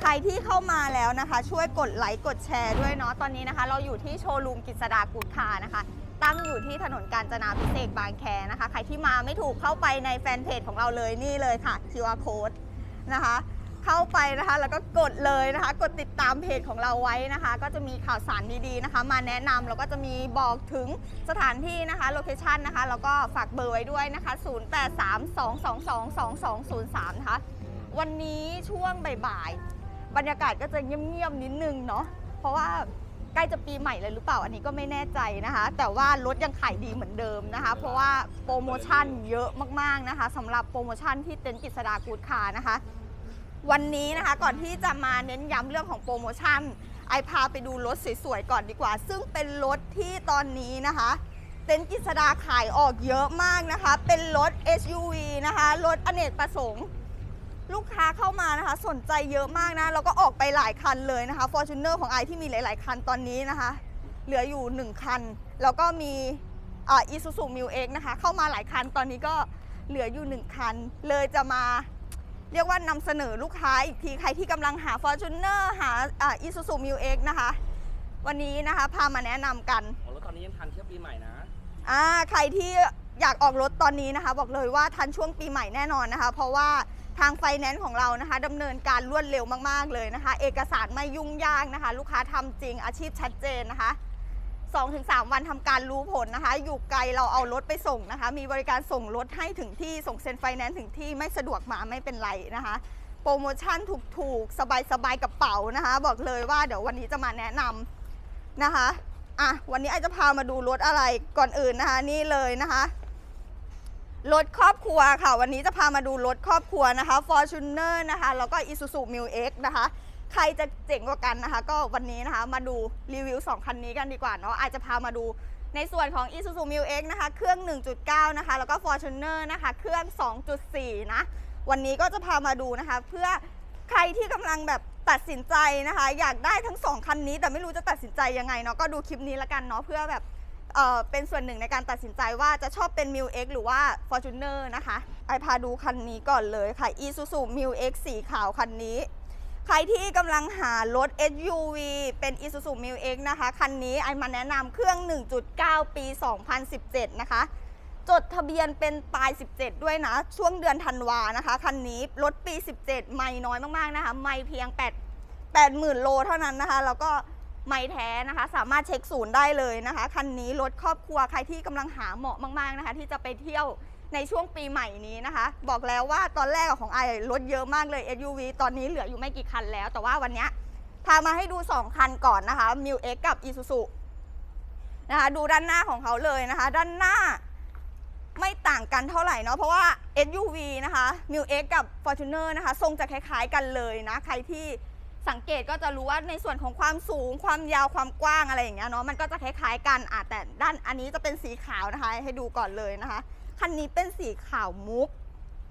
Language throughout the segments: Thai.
รที่เข้ามาแล้วนะคะช่วยกดไลค์กดแชร์ด้วยเนาะตอนนี้นะคะเราอยู่ที่โชว์รูมกฤษดากู๊ดคาร์นะคะตั้งอยู่ที่ถนนกาญจนาพิเศษกบางแคนะคะใครที่มาไม่ถูกเข้าไปในแฟนเพจของเราเลยนี่เลยค่ะ QR Code นะคะเข้าไปนะคะแล้วก็กดเลยนะคะกดติดตามเพจของเราไว้นะคะก็จะมีข่าวสารดีๆนะคะมาแนะนำแล้วก็จะมีบอกถึงสถานที่นะคะโลเคชันนะคะแล้วก็ฝากเบอร์ไว้ด้วยนะคะ0832222203นะคะวันนี้ช่วงบ่ายๆบรรยากาศก็จะเงียบๆนิดนึงเนาะเพราะว่าใกล้จะปีใหม่เลยหรือเปล่าอันนี้ก็ไม่แน่ใจนะคะแต่ว่ารถยังขายดีเหมือนเดิมนะคะเพราะว่าโปรโมชั่นเยอะมากๆนะคะสำหรับโปรโมชั่นที่เต็นท์กฤษดากู๊ดคาร์นะคะวันนี้นะคะก่อนที่จะมาเน้นย้ำเรื่องของโปรโมชั่นไอพาไปดูรถสวยๆก่อนดีกว่าซึ่งเป็นรถที่ตอนนี้นะคะเต็นท์กฤษดาขายออกเยอะมากนะคะเป็นรถ SUV นะคะรถอเนกประสงค์ลูกค้าเข้ามานะคะสนใจเยอะมากนะแล้วก็ออกไปหลายคันเลยนะคะ Fortuner ของไอที่มีหลายๆคันตอนนี้นะคะเหลืออยู่1คันแล้วก็มีIsuzu Mu-X นะคะเข้ามาหลายคันตอนนี้ก็เหลืออยู่1คันเลยจะมาเรียกว่านำเสนอลูกค้าอีกทีใครที่กำลังหา Fortuner หาIsuzu Mu-X นะคะวันนี้นะคะพามาแนะนำกันรถตอนนี้ยังทันเที่ยวปีใหม่นะใครที่อยากออกรถตอนนี้นะคะบอกเลยว่าทันช่วงปีใหม่แน่นอนนะคะเพราะว่าทางไฟแนนซ์ของเรานะคะดำเนินการรวดเร็วมากๆเลยนะคะเอกสารไม่ยุ่งยากนะคะลูกค้าทำจริงอาชีพชัดเจนนะคะ 2-3 วันทำการรู้ผลนะคะอยู่ไกลเราเอารถไปส่งนะคะมีบริการส่งรถให้ถึงที่ส่งเซ็นไฟแนนซ์ถึงที่ไม่สะดวกมาไม่เป็นไรนะคะโปรโมชั่นถูกๆสบายๆกระเป๋านะคะบอกเลยว่าเดี๋ยววันนี้จะมาแนะนำนะคะวันนี้ไอจะพามาดูรถอะไรก่อนอื่นนะคะนี่เลยนะคะรถครอบครัวค่ะวันนี้จะพามาดูรถครอบครัวนะคะ Fortuner นะคะแล้วก็ Isuzu Mu-X นะคะใครจะเจ๋งกว่ากันนะคะก็วันนี้นะคะมาดูรีวิว2คันนี้กันดีกว่าเนาะอาจจะพามาดูในส่วนของ Isuzu Mu-X นะคะเครื่อง 1.9 นะคะแล้วก็ Fortuner นะคะเครื่อง 2.4 นะวันนี้ก็จะพามาดูนะคะเพื่อใครที่กำลังแบบตัดสินใจนะคะอยากได้ทั้ง2คันนี้แต่ไม่รู้จะตัดสินใจยังไงเนาะก็ดูคลิปนี้ละกันเนาะเพื่อแบบเป็นส่วนหนึ่งในการตัดสินใจว่าจะชอบเป็น Mu-X หรือว่า Fortuner นะคะไอพาดูคันนี้ก่อนเลยค่ะ Isuzu Mu-X สีขาวคันนี้ใครที่กำลังหารถ SUV เป็น Isuzu Mu-X นะคะคันนี้ไอมาแนะนำเครื่อง 1.9 ปี 2017 นะคะจดทะเบียนเป็นปลาย 17 ด้วยนะช่วงเดือนธันวานะคะคันนี้รถปี 17 ไม่น้อยมากๆนะคะไม่เพียง 80,000 โลเท่านั้นนะคะแล้วก็ไม่แท้นะคะสามารถเช็คศูนย์ได้เลยนะคะคันนี้รถครอบครัวใครที่กำลังหาเหมาะมากๆนะคะที่จะไปเที่ยวในช่วงปีใหม่นี้นะคะบอกแล้วว่าตอนแรกของไอรถเยอะมากเลย SUV ตอนนี้เหลืออยู่ไม่กี่คันแล้วแต่ว่าวันนี้พามาให้ดู2คันก่อนนะคะ Mu-X กับ Isuzu นะคะดูด้านหน้าของเขาเลยนะคะด้านหน้าไม่ต่างกันเท่าไหร่เนาะเพราะว่า SUV นะคะ Mu-X กับ Fortuner นะคะทรงจะคล้ายๆกันเลยนะใครที่สังเกตก็จะรู้ว่าในส่วนของความสูงความยาวความกว้างอะไรอย่างเงี้ยเนาะมันก็จะคล้ายๆกันแต่ด้านอันนี้จะเป็นสีขาวนะคะให้ดูก่อนเลยนะคะคันนี้เป็นสีขาวมุก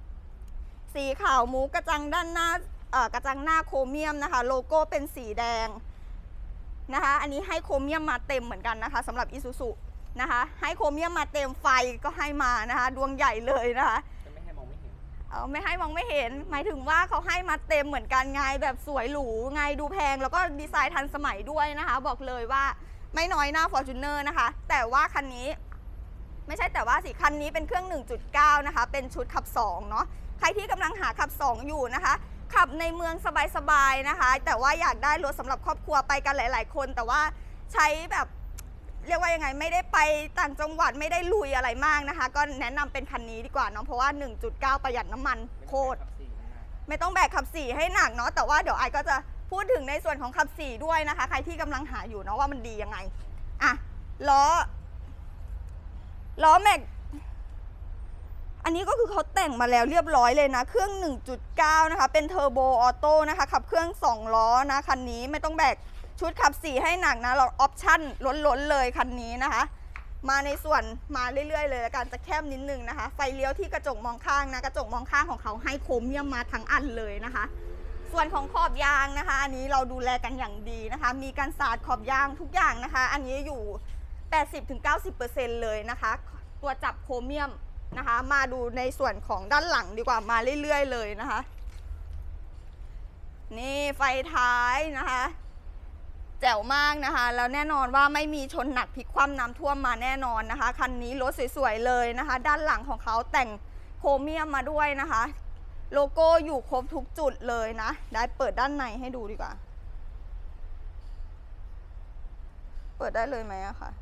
กระจังด้านหน้ากระจังหน้าโครเมียมนะคะโลโก้เป็นสีแดงนะคะอันนี้ให้โครเมียมมาเต็มเหมือนกันนะคะสำหรับ Isuzu นะคะให้โครเมียมมาเต็มไฟก็ให้มานะคะดวงใหญ่เลยนะคะไม่ให้มองไม่เห็นไม่ให้มองไม่เห็นหมายถึงว่าเขาให้มาเต็มเหมือนกันไงแบบสวยหรูไงดูแพงแล้วก็ดีไซน์ทันสมัยด้วยนะคะบอกเลยว่าไม่น้อยหน้า Fortuner นะคะแต่ว่าคันนี้ไม่ใช่แต่ว่าสิคันนี้เป็นเครื่อง 1.9 นะคะเป็นชุดขับ2เนาะใครที่กำลังหาขับ2อยู่นะคะขับในเมืองสบายๆนะคะแต่ว่าอยากได้รถสำหรับครอบครัวไปกันหลายๆคนแต่ว่าใช้แบบเรียกว่ายังไงไม่ได้ไปต่างจังหวัดไม่ได้ลุยอะไรมากนะคะก็แนะนำเป็นคันนี้ดีกว่าเนาะเพราะว่า 1.9 ประหยัดน้ำมันโคตรไม่ต้องแบกขับ4ให้หนักเนาะแต่ว่าเดี๋ยวไอก็จะพูดถึงในส่วนของขับ4ด้วยนะคะใครที่กำลังหาอยู่เนาะว่ามันดียังไงล้อแม็กอันนี้ก็คือเขาแต่งมาแล้วเรียบร้อยเลยนะเครื่อง 1.9 นะคะเป็นเทอร์โบออโต้นะคะขับเครื่อง2ล้อนะคันนี้ไม่ต้องแบกชุดขับ4ให้หนักนะเราออปชั่นล้นๆเลยคันนี้นะคะมาในส่วนมาเรื่อยๆเลยแล้วกันจะแคบนิดนึงนะคะไฟเลี้ยวที่กระจกมองข้างนะกระจกมองข้างของเขาให้โครเมียมมาทั้งอันเลยนะคะส่วนของขอบยางนะคะอันนี้เราดูแลกันอย่างดีนะคะมีการสาดขอบยางทุกอย่างนะคะอันนี้อยู่ 80-90% เลยนะคะตัวจับโครเมียมนะคะมาดูในส่วนของด้านหลังดีกว่ามาเรื่อยๆเลยนะคะนี่ไฟท้ายนะคะแจ๋วมากนะคะแล้วแน่นอนว่าไม่มีชนหนักพลิกคว่ำน้ำท่วมมาแน่นอนนะคะคันนี้รถสวยๆเลยนะคะด้านหลังของเขาแต่งโครเมียมมาด้วยนะคะโลโก้อยู่ครบทุกจุดเลยนะได้เปิดด้านในให้ดูดีกว่าเปิดได้เลยไหมอะคะ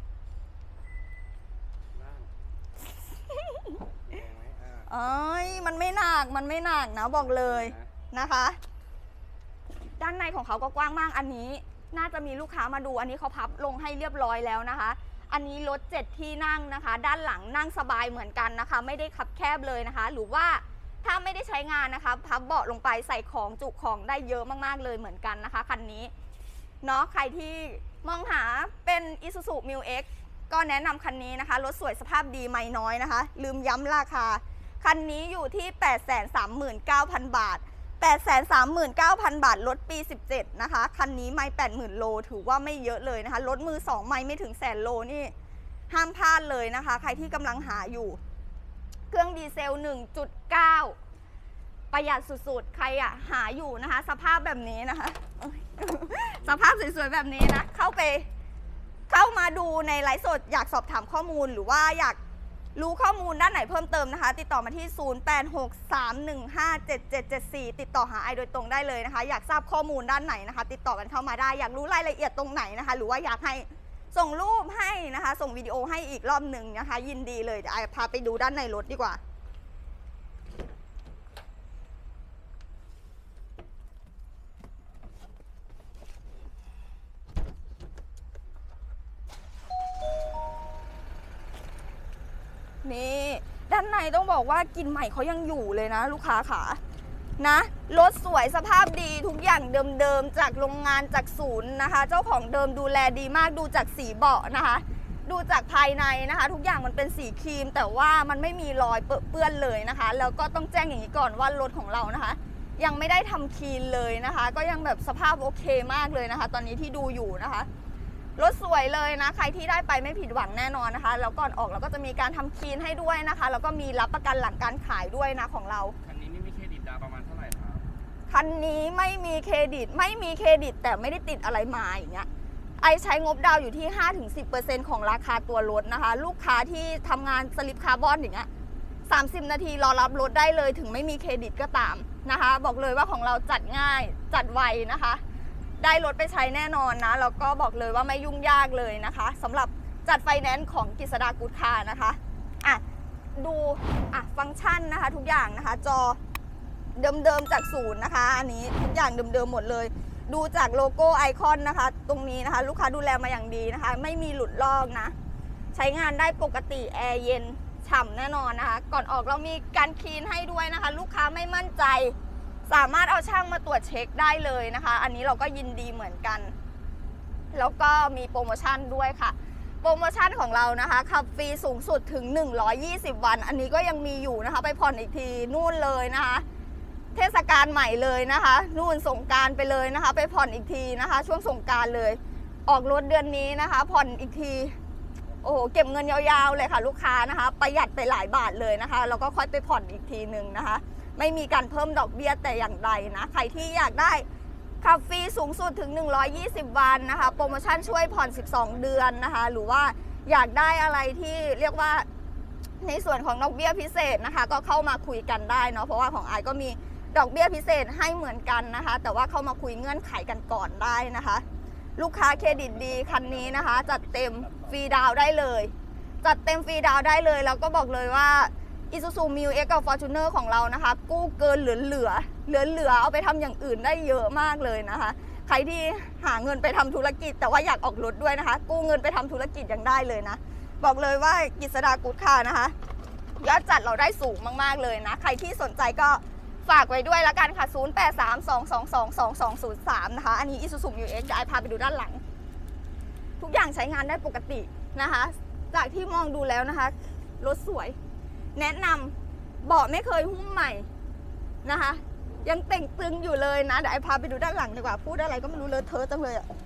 เอ้ยมันไม่หนักนะบอกเลยนะคะด้านในของเขาก็กว้างมากอันนี้น่าจะมีลูกค้ามาดูอันนี้เขาพับลงให้เรียบร้อยแล้วนะคะอันนี้รถ7ที่นั่งนะคะด้านหลังนั่งสบายเหมือนกันนะคะไม่ได้คับแคบเลยนะคะหรือว่าถ้าไม่ได้ใช้งานนะคะพับเบาะลงไปใส่ของจุของได้เยอะมากๆเลยเหมือนกันนะคะคันนี้เนาะใครที่มองหาเป็น Isuzu Mu X ก็แนะนำคันนี้นะคะรถสวยสภาพดีไม่น้อยนะคะลืมย้ำราคาคันนี้อยู่ที่ 839,000 บาท 839,000 บาทรถปี 17นะคะคันนี้ไม่ 80,000 โลถือว่าไม่เยอะเลยนะคะรถมือ2ไม่ถึง100,000 โลนี่ห้ามพลาดเลยนะคะใครที่กำลังหาอยู่เครื่องดีเซล 1.9 ประหยัดสุดๆใครอะหาอยู่นะคะสภาพแบบนี้นะคะสภาพสวยๆแบบนี้นะเข้ามาดูในไลฟ์สดอยากสอบถามข้อมูลหรือว่าอยากรู้ข้อมูลด้านไหนเพิ่มเติมนะคะติดต่อมาที่ 0863157774 ติดต่อหาไอโดยตรงได้เลยนะคะอยากทราบข้อมูลด้านไหนนะคะติดต่อกันเข้ามาได้อยากรู้รายละเอียดตรงไหนนะคะหรือว่าอยากให้ส่งรูปให้นะคะส่งวิดีโอให้อีกรอบหนึ่งนะคะยินดีเลยเดี๋ยวไอพาไปดูด้านในรถดีกว่านี่ด้านในต้องบอกว่ากลิ่นใหม่เขายังอยู่เลยนะลูกค้าขานะรถสวยสภาพดีทุกอย่างเดิมๆจากโรงงานจากศูนย์นะคะเจ้าของเดิมดูแลดีมากดูจากสีเบาะนะคะดูจากภายในนะคะทุกอย่างมันเป็นสีครีมแต่ว่ามันไม่มีรอยเปื้อนเลยนะคะแล้วก็ต้องแจ้งอย่างนี้ก่อนว่ารถของเรานะคะยังไม่ได้ทำคลีนเลยนะคะก็ยังแบบสภาพโอเคมากเลยนะคะตอนนี้ที่ดูอยู่นะคะรถสวยเลยนะใครที่ได้ไปไม่ผิดหวังแน่นอนนะคะแล้วก่อนออกเราก็จะมีการทำคลีนให้ด้วยนะคะแล้วก็มีรับประกันหลังการขายด้วยนะของเราคันนี้ไม่มีเครดิตดาวประมาณเท่าไหร่ครับคันนี้ไม่มีเครดิตแต่ไม่ได้ติดอะไรมาอย่างเงี้ยไอใช้งบดาวอยู่ที่ 5-10% ของราคาตัวรถนะคะลูกค้าที่ทำงานสลิปคาร์บอนอย่างเงี้ย30 นาทีรอรับรถได้เลยถึงไม่มีเครดิตก็ตามนะคะบอกเลยว่าของเราจัดง่ายจัดไวนะคะได้รถไปใช้แน่นอนนะแล้วก็บอกเลยว่าไม่ยุ่งยากเลยนะคะสำหรับจัดไฟแนนซ์ของกฤษดากู๊ดคาร์นะคะดูฟังก์ชันนะคะทุกอย่างนะคะจอเดิมๆจากศูนย์นะคะอันนี้ทุกอย่างเดิมๆหมดเลยดูจากโลโก้ไอคอนนะคะตรงนี้นะคะลูกค้าดูแลมาอย่างดีนะคะไม่มีหลุดลอกนะใช้งานได้ปกติแอร์เย็นฉ่ำแน่นอนนะคะก่อนออกเรามีการคลีนให้ด้วยนะคะลูกค้าไม่มั่นใจสามารถเอาช่างมาตรวจเช็คได้เลยนะคะอันนี้เราก็ยินดีเหมือนกันแล้วก็มีโปรโมชั่นด้วยค่ะโปรโมชั่นของเรานะคะขับฟรีสูงสุดถึง120 วันอันนี้ก็ยังมีอยู่นะคะไปผ่อนอีกทีนู่นเลยนะคะเทศกาลใหม่เลยนะคะนู่นสงกรานต์ไปเลยนะคะไปผ่อนอีกทีนะคะช่วงสงกรานต์เลยออกรถเดือนนี้นะคะผ่อนอีกทีโอ้โหเก็บเงินยาวๆเลยค่ะลูกค้านะคะประหยัดไปหลายบาทเลยนะคะแล้วก็ค่อยไปผ่อนอีกทีนึงนะคะไม่มีการเพิ่มดอกเบี้ยแต่อย่างใดนะใครที่อยากได้ขับฟรีสูงสุดถึง120 วันนะคะโปรโมชั่นช่วยผ่อน12 เดือนนะคะหรือว่าอยากได้อะไรที่เรียกว่าในส่วนของดอกเบี้ยพิเศษนะคะก็เข้ามาคุยกันได้เนาะเพราะว่าของไอก็มีดอกเบี้ยพิเศษให้เหมือนกันนะคะแต่ว่าเข้ามาคุยเงื่อนไขกันก่อนได้นะคะลูกค้าเครดิตดีคันนี้นะคะจัดเต็มฟรีดาวได้เลยจัดเต็มฟรีดาวได้เลยแล้วก็บอกเลยว่าIsuzu Mu X กับ Fortuner ของเรานะคะกู้เกินเหลือเอาไปทำอย่างอื่นได้เยอะมากเลยนะคะใครที่หาเงินไปทำธุรกิจแต่ว่าอยากออกรถด้วยนะคะกู้เงินไปทำธุรกิจยังได้เลยนะบอกเลยว่ากฤษดากู๊ดคาร์นะคะยอดจัดเราได้สูงมากๆเลยนะใครที่สนใจก็ฝากไว้ด้วยละกันค่ะ0832222203นะคะอันนี้ Isuzu Mu X จะพาไปดูด้านหลังทุกอย่างใช้งานได้ปกตินะคะจากที่มองดูแล้วนะคะรถสวยแนะนำเบาะไม่เคยหุ้มใหม่นะคะยังเต่งตึงอยู่เลยนะเดี๋ยวไอพาไปดูด้านหลังดีกว่าพูดอะไรก็ไม่รู้เลอะเทอะจังเลยอะ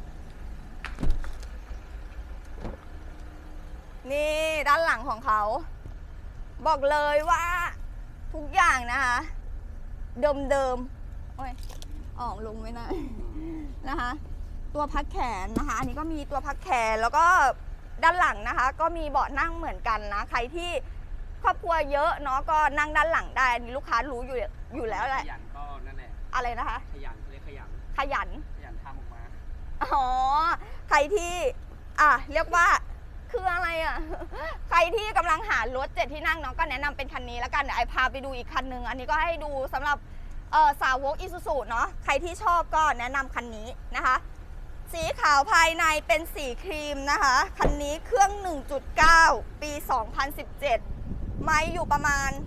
นี่ด้านหลังของเขาบอกเลยว่าทุกอย่างนะคะเดิมโอ้ยออกลงไม่ได้นะคะ ตัวพักแขนนะคะ อันนี้ก็มีตัวพักแขนแล้วก็ด้านหลังนะคะ ก็มีเบาะนั่งเหมือนกันนะใครที่ครอบครัวเยอะเนาะก็นั่งด้านหลังได้อันนี้ลูกค้ารู้อยู่แล้วแหละขยันก็นั่นแหละอะไรนะคะขยันเรียกขยันขยันขยันทำออกมาอ๋อใครที่เรียกว่าคืออะไรใครที่กำลังหารถ7 ที่นั่งเนาะก็แนะนำเป็นคันนี้แล้วกันเดี๋ยวไอพาไปดูอีกคันหนึ่งอันนี้ก็ให้ดูสำหรับสาวกอิซูซุเนาะใครที่ชอบก็แนะนำคันนี้นะคะ สีขาวภายในเป็นสีครีมนะคะคันนี้เครื่อง 1.9 ปี 2017 ไมล์อยู่ประมาณ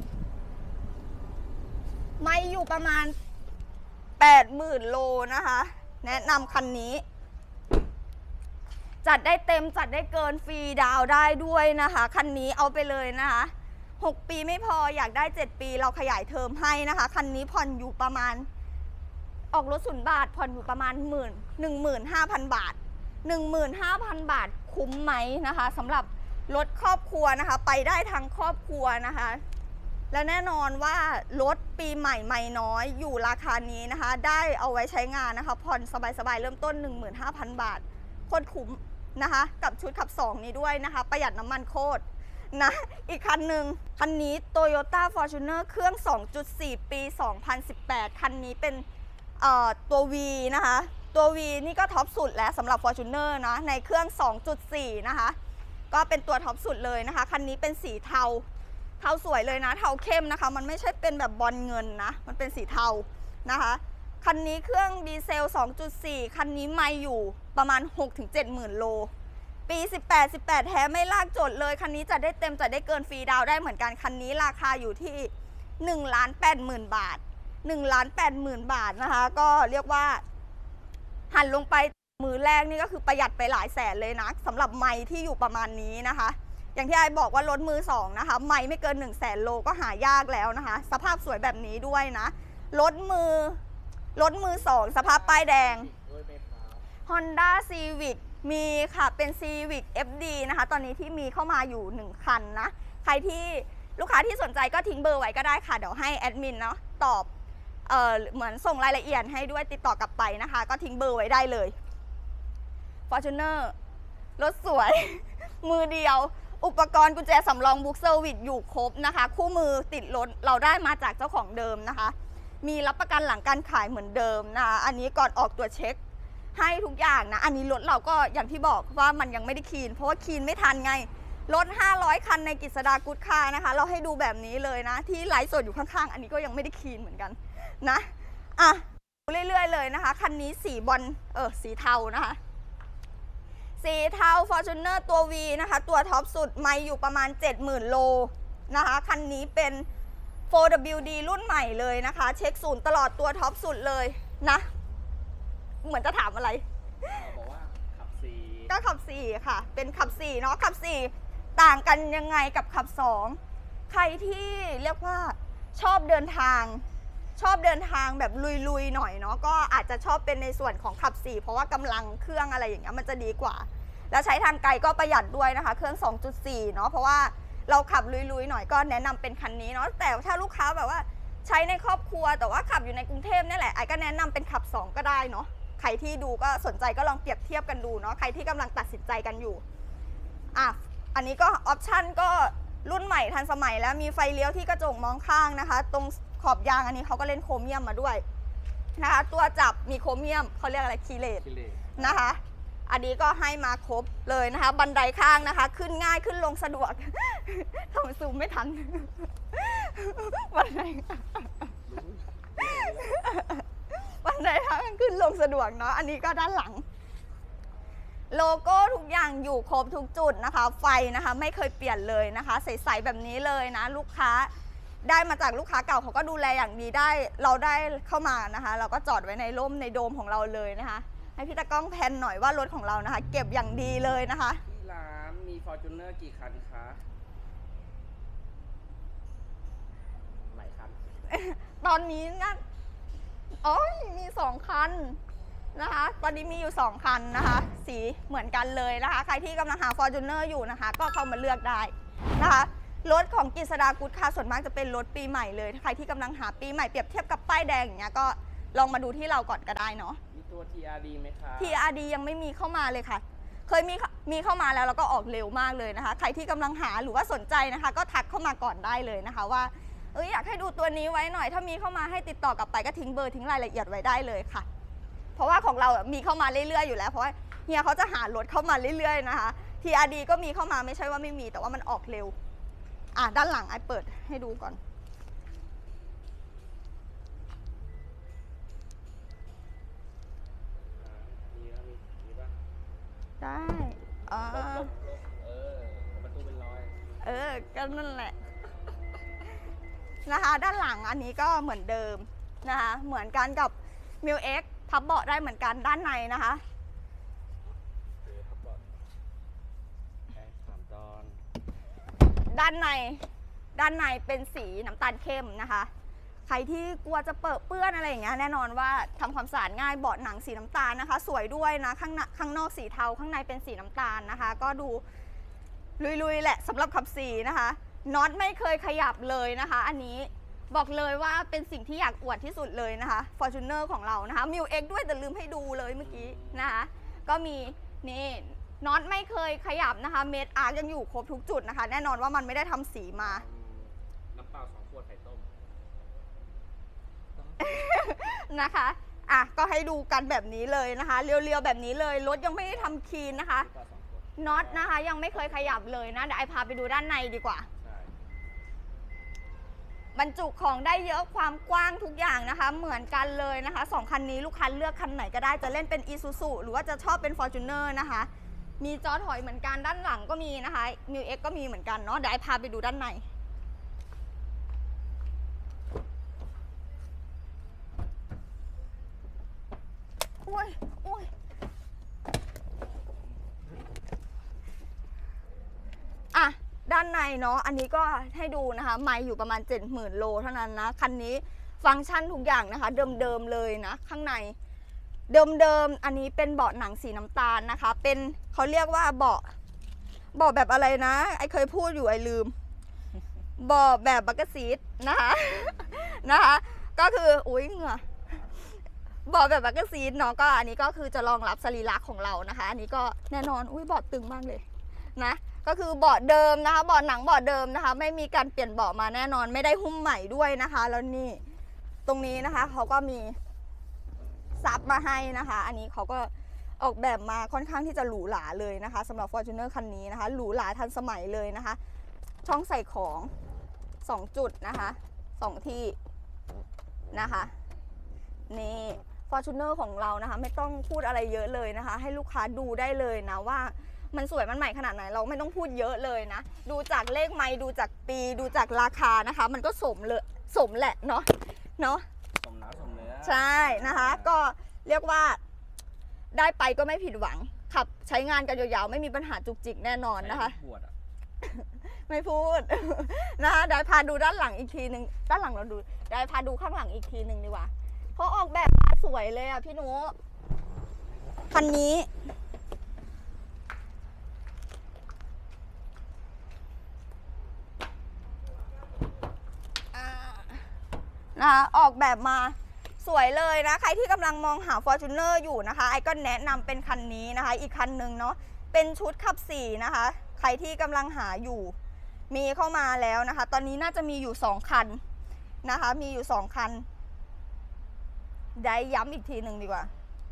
80,000 โลนะคะ แนะนำคันนี้ จัดได้เต็มจัดได้เกินฟรีดาวได้ด้วยนะคะคันนี้เอาไปเลยนะคะ6 ปีไม่พออยากได้7 ปีเราขยายเทอมให้นะคะคันนี้ผ่อนอยู่ประมาณออกรถ0 บาทผ่อนอยู่ประมาณ15,000 บาท 15,000 บาทคุ้มไหมนะคะสำหรับรถครอบครัวนะคะไปได้ทั้งครอบครัวนะคะและแน่นอนว่ารถปีใหม่ไม่น้อยอยู่ราคานี้นะคะได้เอาไว้ใช้งานนะคะผ่อนสบายๆเริ่มต้น 15,000 บาทโคตรคุ้มนะคะกับชุดขับ2นี้ด้วยนะคะประหยัดน้ำมันโคตรนะอีกคันหนึ่งคันนี้ Toyota Fortuner เครื่อง 2.4 ปี 2018 คันนี้เป็นตัว V นะคะตัว V นี่ก็ท็อปสุดแล้วสำหรับ Fortuner นะในเครื่อง 2.4 นะคะก็เป็นตัวท็อปสุดเลยนะคะคันนี้เป็นสีเทาสวยเลยนะเทาเข้มนะคะมันไม่ใช่เป็นแบบบอลเงินนะมันเป็นสีเทานะคะคันนี้เครื่องดีเซล 2.4 คันนี้ไม่อยู่ประมาณ 6-70,000 โลปี 18 แท้ไม่ลากจดเลยคันนี้จัดได้เต็มจัดได้เกินฟรีดาวได้เหมือนกันคันนี้ราคาอยู่ที่ 1,80,000 บาท 1,80,000 บาทนะคะก็เรียกว่าหันลงไปมือแรกนี่ก็คือประหยัดไปหลายแสนเลยนะสำหรับไมค์ที่อยู่ประมาณนี้นะคะอย่างที่ไอบอกว่ารถมือ2นะคะไมค์ไม่เกิน 100,000 โลก็หายากแล้วนะคะสภาพสวยแบบนี้ด้วยนะรถมือ2สภาพป้ายแดง Honda Civic มีค่ะเป็น Civic FD นะคะตอนนี้ที่มีเข้ามาอยู่1คันนะใครที่ลูกค้าที่สนใจก็ทิ้งเบอร์ไว้ก็ได้ค่ะเดี๋ยวให้แอดมินเนาะตอบเหมือนส่งรายละเอียดให้ด้วยติดต่อกลับไปนะคะก็ทิ้งเบอร์ไว้ได้เลย Fortuner รถสวย มือเดียวอุปกรณ์กุญแจสำรองบุ๊กเซอร์วิสอยู่ครบนะคะคู่มือติดรถเราได้มาจากเจ้าของเดิมนะคะมีรับประกันหลังการขายเหมือนเดิมนะคะอันนี้ก่อนออกตัวเช็คให้ทุกอย่างนะอันนี้รถเราก็อย่างที่บอกว่ามันยังไม่ได้คีนเพราะว่าคีนไม่ทันไงรถ500 คันในกฤษดากุ๊ดคาร์นะคะเราให้ดูแบบนี้เลยนะที่ไลฟ์สดอยู่ข้างๆอันนี้ก็ยังไม่ได้คีนเหมือนกันนะเรื่อยๆเลยนะคะคันนี้สีบอลสีเทานะคะสีเทา Fortuner ตัว V นะคะตัวท็อปสุดไม่อยู่ประมาณ 70,000 โลนะคะคันนี้เป็น 4WD รุ่นใหม่เลยนะคะเช็คศูนย์ตลอดตัวท็อปสุดเลยนะเหมือนจะถามอะไรบอกว่าขับ4 ก็ขับ4ค่ะเป็นขับ4เนาะขับ4ต่างกันยังไงกับขับ2ใครที่เรียกว่าชอบเดินทางแบบลุยๆหน่อยเนาะก็อาจจะชอบเป็นในส่วนของขับ4เพราะว่ากำลังเครื่องอะไรอย่างเงี้ยมันจะดีกว่าแล้วใช้ทางไกลก็ประหยัดด้วยนะคะเครื่อง 2.4 เนาะเพราะว่าเราขับลุยๆหน่อยก็แนะนำเป็นคันนี้เนาะแต่ถ้าลูกค้าแบบว่าใช้ในครอบครัวแต่ว่าขับอยู่ในกรุงเทพนี่แหละไอ้ก็แนะนำเป็นขับ2ก็ได้เนาะใครที่ดูก็สนใจก็ลองเปรียบเทียบกันดูเนาะใครที่กำลังตัดสินใจกันอยู่อันนี้ก็ออปชั่นก็รุ่นใหม่ทันสมัยแล้วมีไฟเลี้ยวที่กระจกมองข้างนะคะตรงขอบยางอันนี้เขาก็เล่นโครเมียมมาด้วยนะคะตัวจับมีโครเมียมเขาเรียกอะไรคีเลตนะคะอันนี้ก็ให้มาครบเลยนะคะบันไดข้างนะคะขึ้นง่ายขึ้นลงสะดวกทำไมซูมไม่ทันบันไดข้างขึ้นลงสะดวกเนาะอันนี้ก็ด้านหลังโลโก้ทุกอย่างอยู่ครบทุกจุดนะคะไฟนะคะไม่เคยเปลี่ยนเลยนะคะใสๆแบบนี้เลยนะลูกค้าได้มาจากลูกค้าเก่าเขาก็ดูแลอย่างดีได้เราได้เข้ามานะคะเราก็จอดไว้ในร่มในโดมของเราเลยนะคะให้พี่ตะก้องแพนหน่อยว่ารถของเรานะคะเก็บอย่างดีเลยนะคะที่ร้านมี Fortuner กี่คันคะหลายคันตอนนี้นะมี2 คันนะคะตอนนี้มีอยู่2 คันนะคะสีเหมือนกันเลยนะคะใครที่กำลังหา Fortuner อยู่นะคะก็เข้ามาเลือกได้นะคะรถของกฤษดากุ๊ดคาร์ส่วนมากจะเป็นรถปีใหม่เลยใครที่กำลังหาปีใหม่เปรียบเทียบกับป้ายแดงอย่างเงี้ยก็ลองมาดูที่เราก่อนก็ได้เนาะมีตัว TRD ไหมคะ TRD ยังไม่มีเข้ามาเลยค่ะ เคยมีเข้ามาแล้วก็ออกเร็วมากเลยนะคะ ใครที่กำลังหาหรือว่าสนใจนะคะ ก็ทักเข้ามาก่อนได้เลยนะคะว่าอยากให้ดูตัวนี้ไว้หน่อยถ้ามีเข้ามาให้ติดต่อกลับไปก็ทิ้งเบอร์ทิ้งรายละเอียดไว้ได้เลยค่ะ เพราะว่าของเรามีเข้ามาเรื่อยๆอยู่แล้วเพราะว่าเฮียเขาจะหารถเข้ามาเรื่อยๆนะคะ TRD ก็มีเข้ามาไม่ใช่ว่าไม่มีแต่ว่ามันออกเร็วด้านหลังไอเปิดให้ดูก่อนมีป่ะได้ลบประตูเป็นรอยก็นั่นแหละนะคะด้านหลังอันนี้ก็เหมือนเดิมนะคะเหมือนกันกับ m i l X พับเบาะได้เหมือนกันด้านในนะคะด้านในเป็นสีน้ำตาลเข้มนะคะใครที่กลัวจะเปื้อนอะไรอย่างเงี้ยแน่นอนว่าทำความสะอาดง่ายเบาะหนังสีน้ำตาลนะคะสวยด้วยนะข้างนอกสีเทาข้างในเป็นสีน้ำตาลนะคะก็ดูลุยๆแหละสำหรับขับสีนะคะน็อตไม่เคยขยับเลยนะคะอันนี้บอกเลยว่าเป็นสิ่งที่อยากอวดที่สุดเลยนะคะ Fortuner ของเรานะคะ m i l X ด้วยแต่ลืมให้ดูเลยเมื่อกี้นะคะก็มีนี่น็อตไม่เคยขยับนะคะเมดอาร์ยังอยู่ครบทุกจุดนะคะแน่นอนว่ามันไม่ได้ทำสีมาน้ำเปล่า2 ขวดไข่ต้มนะคะก็ให้ดูกันแบบนี้เลยนะคะเรียวๆแบบนี้เลยรถยังไม่ได้ทำคลีนนะคะน็อตนะคะยังไม่เคยขยับเลยนะเดี๋ยวไอพาไปดูด้านในดีกว่าบรรจุของได้เยอะความกว้างทุกอย่างนะคะเหมือนกันเลยนะคะ2คันนี้ลูกค้าเลือกคันไหนก็ได้จะเล่นเป็น Isuzu หรือว่าจะชอบเป็น Fortuner นะคะมีจอถอยเหมือนกันด้านหลังก็มีนะคะ m i l X ก็มีเหมือนกันเนาะเดี๋ยวไอพาไปดูด้านในโอ้ยด้านในเนาะอันนี้ก็ให้ดูนะคะไมล์อยู่ประมาณ 70,000 โลเท่านั้นนะคันนี้ฟังก์ชันทุกอย่างนะคะเดิมๆเลยนะข้างในเดิมอันนี้เป็นเบาะหนังสีน้ำตาลนะคะเป็นเขาเรียกว่าเบาะแบบอะไรนะไอเคยพูดอยู่ไอลืมเบาะแบบบักเกอร์ซีทนะคะนะคะก็คือเหงื่อเบาะแบบบักเกอร์ซีทเนาะก็อันนี้ก็คือจะรองรับสรีระของเรานะคะอันนี้ก็แน่นอนเบาะตึงมากเลยนะก็คือเบาะเดิมนะคะเบาะหนังเบาะเดิมนะคะไม่มีการเปลี่ยนเบาะมาแน่นอนไม่ได้หุ้มใหม่ด้วยนะคะแล้วนี่ตรงนี้นะคะเขาก็มีซับมาให้นะคะอันนี้เขาก็ออกแบบมาค่อนข้างที่จะหรูหราเลยนะคะสำหรับ Fortuner คันนี้นะคะหรูหราทันสมัยเลยนะคะช่องใส่ของ2จุดนะคะ2ที่นะคะนี่ Fortuner ของเรานะคะไม่ต้องพูดอะไรเยอะเลยนะคะให้ลูกค้าดูได้เลยนะว่ามันสวยมันใหม่ขนาดไหนเราไม่ต้องพูดเยอะเลยนะดูจากเลขไมล์ดูจากปีดูจากราคานะคะมันก็สมแหละเนาะสมน้ำสมเนื้อใช่นะคะก็เรียกว่าได้ไปก็ไม่ผิดหวังขับใช้งานกันยาวๆไม่มีปัญหาจุกจิกแน่นอนนะคะไม่พูดนะคะได้พาดูด้านหลังอีกทีหนึ่งด้านหลังเราดูได้พาดูข้างหลังอีกทีหนึ่งดีกว่าเพราะออกแบบมาสวยเลยอ่ะพี่นุคันนี้นะคะออกแบบมาสวยเลยนะใครที่กำลังมองหา Fortuner อยู่นะคะไอ้ก็แนะนำเป็นคันนี้นะคะอีกคันหนึ่งเนาะเป็นชุดขับ4นะคะใครที่กำลังหาอยู่มีเข้ามาแล้วนะคะตอนนี้น่าจะมีอยู่2คันนะคะมีอยู่2คันได้ย้ำอีกทีหนึ่งดีกว่า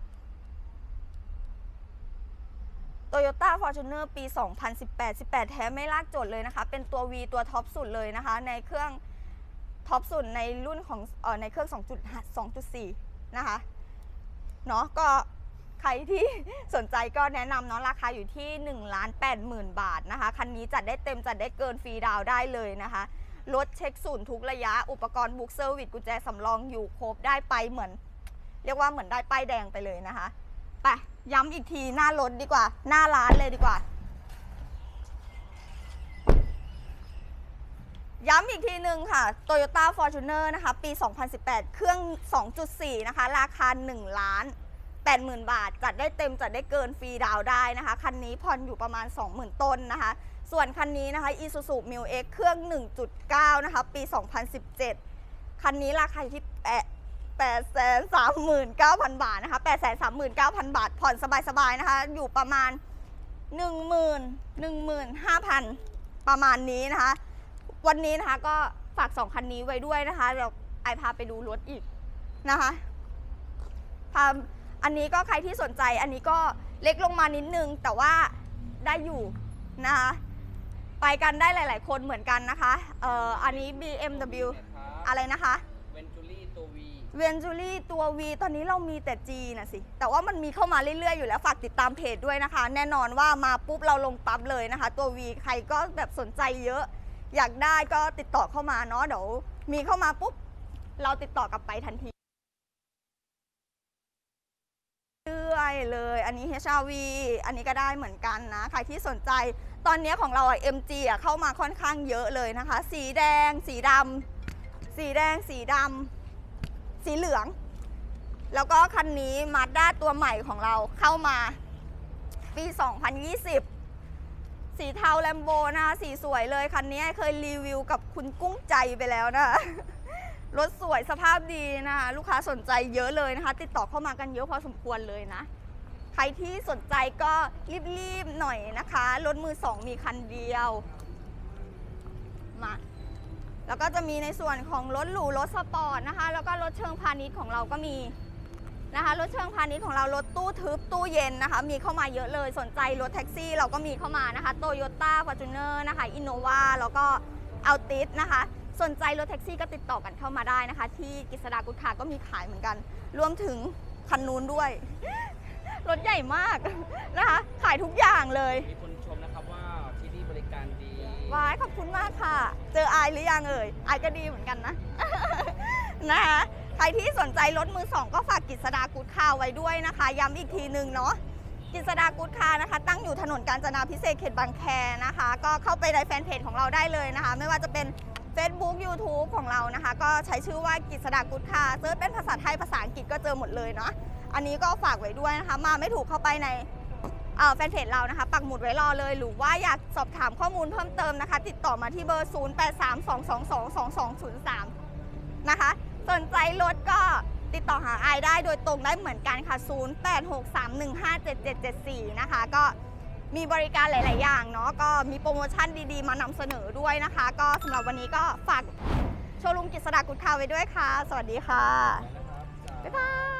Toyota Fortuner ปี 2018 แท้ไม่ลากจดเลยนะคะเป็นตัว V ตัวท็อปสุดเลยนะคะในเครื่องท็อปสุดในรุ่นของในเครื่อง 2.4 นะคะเนาะก็ใครที่สนใจก็แนะนำเนาะราคาอยู่ที่ 1,80,000 บาทนะคะคันนี้จัดได้เต็มจัดได้เกินฟรีดาวได้เลยนะคะรถเช็คศูนย์ทุกระยะอุปกรณ์บุ๊กเซอร์วิสกุญแจสำรองอยู่ครบได้ไปเหมือนเรียกว่าเหมือนได้ป้ายแดงไปเลยนะคะไปย้ำอีกทีหน้ารถดีกว่าหน้าร้านเลยดีกว่าย้ำอีกทีหนึ่งค่ะ Toyota Fortuner นะคะปี 2018 เครื่อง 2.4 นะคะราคา 1,80,000 บาทจัดได้เต็มจัดได้เกินฟรีดาวได้นะคะคันนี้ผ่อนอยู่ประมาณ 20,000 ต้นนะคะส่วนคันนี้นะคะ Isuzu m i l X เครื่อง 1.9 นะคะปี 2017 คันนี้ราคาอยู่ที่ 839,000 บาทนะคะ839,000 บาทผ่อนสบายๆนะคะอยู่ประมาณ 15,000 ประมาณนี้นะคะวันนี้นะคะก็ฝาก2คันนี้ไว้ด้วยนะคะเดี๋ยวไอพาไปดูรถอีกนะคะอันนี้ก็ใครที่สนใจอันนี้ก็เล็กลงมานิดนึงแต่ว่าได้อยู่นะคะไปกันได้หลายๆคนเหมือนกันนะคะอันนี้ BMW อะไรนะคะเวนจูรี่ตัว V เวนจูรี่ตัว V ตอนนี้เรามีแต่ G นะสิแต่ว่ามันมีเข้ามาเรื่อยๆอยู่แล้วฝากติดตามเพจด้วยนะคะแน่นอนว่ามาปุ๊บเราลงปั๊บเลยนะคะตัว V ใครก็แบบสนใจเยอะอยากได้ก็ติดต่อเข้ามาเนาะเดี๋ยวมีเข้ามาปุ๊บเราติดต่อกลับไปทันทีเรื่อยเลยอันนี้ HRV อันนี้ก็ได้เหมือนกันนะใครที่สนใจตอนนี้ของเราMG เข้ามาค่อนข้างเยอะเลยนะคะสีแดงสีดำสีแดงสีดำสีเหลืองแล้วก็คันนี้ Mazda ตัวใหม่ของเราเข้ามาปี 2020 สีเทาแลมโบนะคะสีสวยเลยคันนี้เคยรีวิวกับคุณกุ้งใจไปแล้วนะรถสวยสภาพดีนะคะลูกค้าสนใจเยอะเลยนะคะติดต่อเข้ามากันเยอะพอสมควรเลยนะใครที่สนใจก็รีบๆหน่อยนะคะรถมือสองมีคันเดียวมาแล้วก็จะมีในส่วนของรถหรูรถสปอร์ตนะคะแล้วก็รถเชิงพาณิชย์ของเราก็มีนะคะรถเชิงพาณิชย์ของเรารถตู้ทึบตู้เย็นนะคะมีเข้ามาเยอะเลยสนใจรถแท็กซี่เราก็มีเข้ามานะคะโตโยต้าฟอร์จูเนอร์นะคะอินโนวาแล้วก็อัลติสนะคะสนใจรถแท็กซี่ก็ติดต่อกันเข้ามาได้นะคะที่กฤษดากุฎขาก็มีขายเหมือนกันรวมถึงคันนู้นด้วยรถใหญ่มากนะคะขายทุกอย่างเลยมีคนชมนะครับว่าที่นี่บริการดีว้ายขอบคุณมากค่ะเจออายหรือยังอายก็ดีเหมือนกันนะ นะคะใครที่สนใจรถมือสองก็ฝากกฤษดากุฎขาไว้ด้วยนะคะย้ำอีกทีนึงเนาะกฤษดากุฎขานะคะตั้งอยู่ถนนกาญจนาภิเษกเขตบางแคนะคะก็เข้าไปในแฟนเพจของเราได้เลยนะคะไม่ว่าจะเป็น Facebook YouTube ของเรานะคะก็ใช้ชื่อว่ากฤษดากุฎขาเซิร์ชเป็นภาษาไทยภาษาอังกฤษก็เจอหมดเลยเนาะอันนี้ก็ฝากไว้ด้วยนะคะมาไม่ถูกเข้าไปในแฟนเพจเรานะคะปักหมุดไว้รอเลยหรือว่าอยากสอบถามข้อมูลเพิ่มเติมนะคะติดต่อมาที่เบอร์ 0832222203 นะคะสนใจรถก็ติดต่อหาอายได้โดยตรงได้เหมือนกันค่ะ 0863157774 นะคะก็มีบริการหลายๆอย่างเนาะก็มีโปรโมชั่นดีๆมานำเสนอด้วยนะคะก็สำหรับวันนี้ก็ฝากโชว์รูมกฤษดากุฎขาไว้ด้วยค่ะสวัสดีค่ะบ๊ายบาย